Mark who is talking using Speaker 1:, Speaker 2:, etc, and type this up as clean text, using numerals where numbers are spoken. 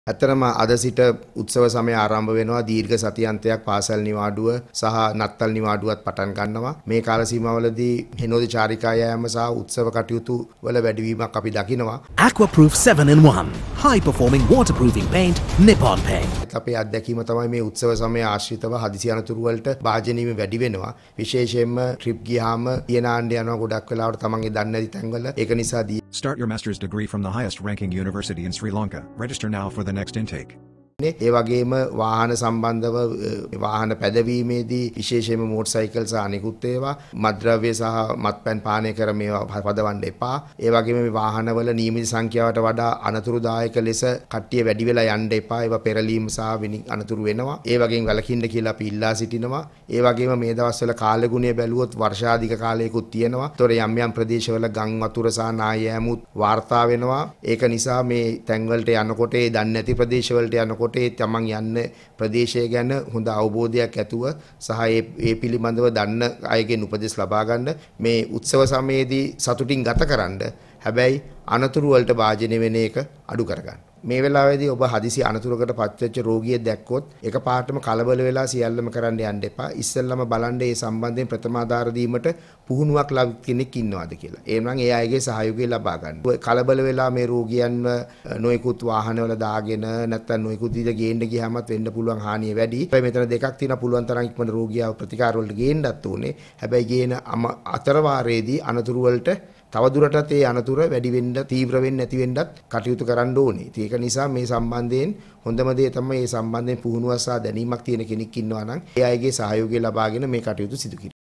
Speaker 1: ඇත්තටම අද සිට උත්සව සමය ආරම්භ වෙනවා දීර්ඝ සතියන්තයක් පාසල් නිවාඩුව සහ නත්තල් නිවාඩුවත් පටන් ගන්නවා මේ කාල සීමාවලදී හෙනෝද චාරිකා යෑම සහ උත්සව කටයුතු වල වැඩිවීමක් අපි දකිනවා
Speaker 2: Aquaproof 7-in-1 high performing waterproofing paint Nippon paint
Speaker 1: අපේ අත්දැකීම තමයි මේ උත්සව සමය ආශ්‍රිතව හදිසි අනතුරු වලට භාජනය වීම වැඩි වෙනවා විශේෂයෙන්ම ට්‍රිප් ගියාම තියනාන්න යනවා ගොඩක් වෙලාවට තමන්ගේ දන්නේ නැති තැන්වල ඒක නිසා
Speaker 3: Start your master's degree from the highest ranking university in Sri Lanka. Register now for the next intake.
Speaker 1: ඒ වගේම වාහන සම්බන්ධව වාහන පැදවීමේදී විශේෂයෙන්ම මෝටර් සයිකල් සහ අනිකුත් ඒවා මත්ද්‍රව්‍ය සහ මත්පැන් පානය කර මේවා පදවන්න එපා. ඒ වගේම මේ වාහනවල නියමිත සංඛ්‍යාවට වඩා අනතුරුදායක ලෙස කට්ටිය වැඩි වෙලා යන්න එපා. ඒවා පෙරලීම් සහ අනතුරු වෙනවා. ඒ වගේම වැළකින්න කියලා අපි ඉල්ලා සිටිනවා. ඒ වගේම මේ දවස්වල කාලගුණය බැලුවොත් වර්ෂාධික කාලයකුත් තියෙනවා. ඒතොර යම් යම් ප්‍රදේශවල ගම් වතුර සහ නායෑමුත් වාර්තා වෙනවා. ඒක නිසා මේ තැන්වලට යනකොට ඒ දන්නේ නැති ප්‍රදේශවලට යනකොට තමන් යන්න ප්‍රදේශය ගැන හොඳ අවබෝධයක් ඇතුව සහ ඒ පිළිබඳව දන්න අයගෙන් උපදෙස් ලබා ගන්න මේ උත්සව සමයේදී සතුටින් ගත කරන්න. හැබැයි අනතුරු වලට භාජනය වෙන එක අඩු කරගන්න. මේ වෙලාවේදී ඔබ හදිසි අනතුරකට පත්වෙච්ච රෝගියෙක් දැක්කොත් එකපාරටම කලබල වෙලා සියල්ලම කරන්න යන්න එපා. ඉස්සෙල්ලම බලන්න මේ සම්බන්ධයෙන් ප්‍රථම ආධාර දීමට පුහුණුවක් ලබ කෙනෙක් ඉන්නවද කියලා. එහෙනම් ඒ අයගේ සහයෝගය ලබා ගන්න. කලබල වෙලා මේ රෝගියන්ව නොයෙකුත් වාහනවල දාගෙන නැත්නම් නොයෙකුත් විදිහට ගේන්න ගියාමත් වෙන්න පුළුවන් හානිය වැඩි. හැබැයි මෙතන දෙකක් තියෙනවා පුළුවන් තරම් ඉක්මනට රෝගියාව ප්‍රතිකාර වලට ගේන්නත් ඕනේ. හැබැයි ගේන අතර වාරයේදී අනතුරු වලට තවදුරටත් ඒ අනතුර වැඩි වෙන්න තීව්‍ර වෙන්නේ නැති වෙන්නත් කටයුතු කරන්න ඕනේ. ඒක නිසා මේ සම්බන්ධයෙන් හොඳම දේ තමයි මේ සම්බන්ධයෙන් පුහුණුවක් සහ දැනීමක් තියෙන කෙනෙක් ඉන්නවා නම් ඒ අයගේ සහයෝගය ලබාගෙන මේ කටයුතු සිදු කිරීම.